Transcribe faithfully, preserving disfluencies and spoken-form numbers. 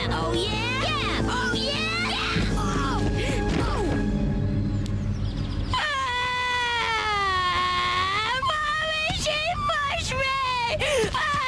yeah, oh yeah, yeah, oh yeah, yeah, oh, oh. Ah, Mommy, she pushed me! Ah!